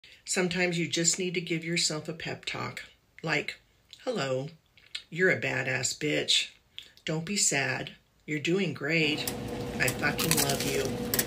Sometimes you just need to give yourself a pep talk. Like, hello, you're a badass bitch. Don't be sad. You're doing great. I fucking love you.